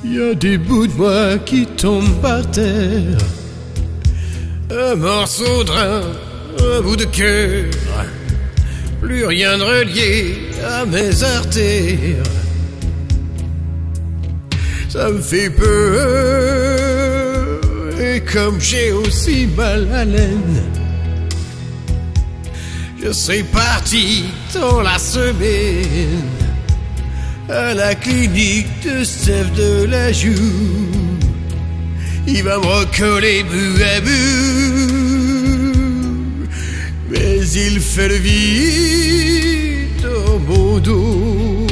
Y a des bouts de moi qui tombent par terre. Un morceau de rein, un bout de cœur. Plus rien de relié à mes artères. Ça me fait peur. Et comme j'ai aussi mal à l'aine, je serai parti dans la semaine à la clinique de Steph de la Joux. Il va me recoller bout à bout, mais il fait le vide dans mon dos.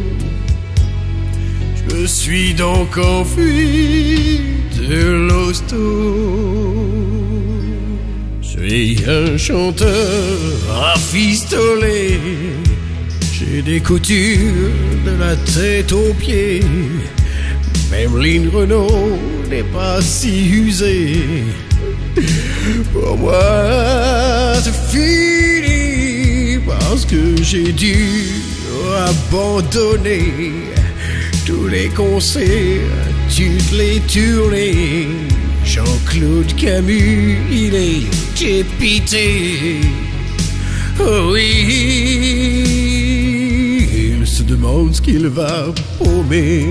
Je me suis donc enfui de l'hosto. Je suis un chanteur rafistolé. J'ai des coutures de la tête aux pieds. Même Lynn Renault n'est pas si usée. Pour moi, c'est fini parce que j'ai dû abandonner tous les concerts, toutes les tournées. Jean-Claude Camus, il est dépité. Oh oui, il se demande ce qu'il va paumer.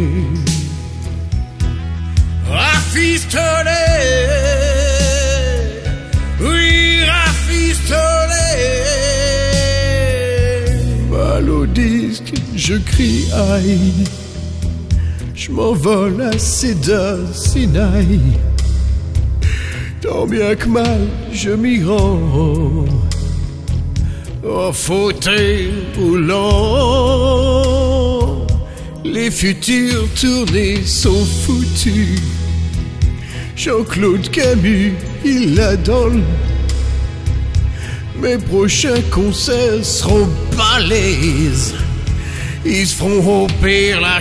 Rafistolé, oui, rafistolé. Mal au disque, je crie aïe. Je m'envole à Cedar Sinai. Tant bien que mal, je m'y rends. Au fauteuil roulant, les futures tournées sont foutues. Jean-Claude Camus, il l'a dans le... Mes prochains concerts seront balèzes. Ils se feront romper la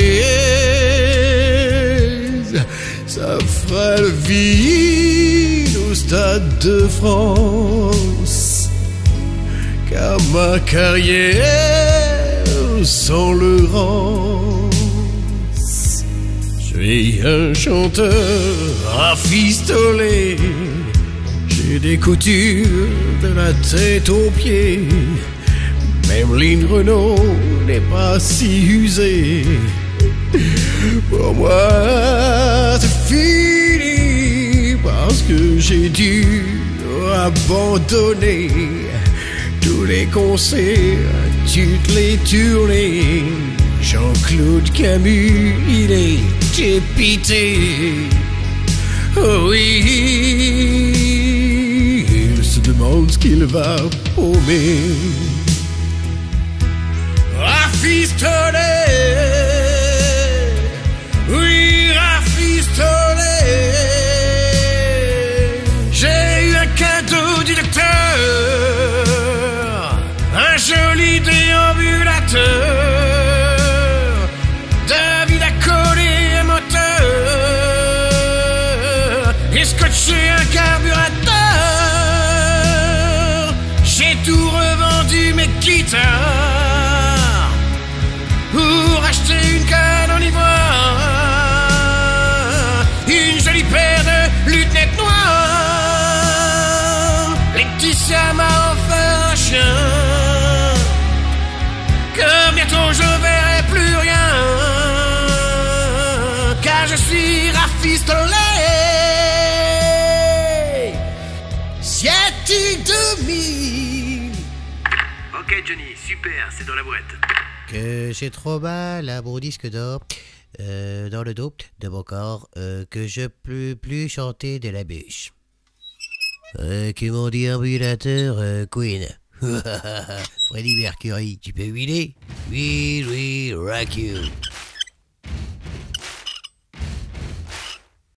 chaise. Ça fera le vide au Stade de France. Car ma carrière sans le rance. Je suis un chanteur rafistolé. J'ai des coutures de la tête aux pieds. Même Lynn Renault n'est pas si usée. Pour moi, c'est fini parce que j'ai dû abandonner tous les concerts, toutes les tournées. Jean-Claude Camus, il est dépité. Oh oui, il se demande ce qu'il va paumer. Rafistolé, oui, rafistolé. J'ai eu un cadeau du docteur, un joli déambulateur. David a collé un moteur et scotché un carburateur. J'ai tout revendu, mes guitares, pour acheter une canne en ivoire, une jolie paire de lunettes noires. Laetitia m'a offert un chien, que bientôt je verrai plus rien, car je suis rafistolé. Sciatique de mille. Ok Johnny, super, c'est dans la boîte. Que j'ai trop mal à mon disque d'or, dans le dos de mon corps, que je peux plus chanter de la bûche. Que mon déambulateur Queen. Freddie Mercury, tu peux huiler? Oui, oui, rock you.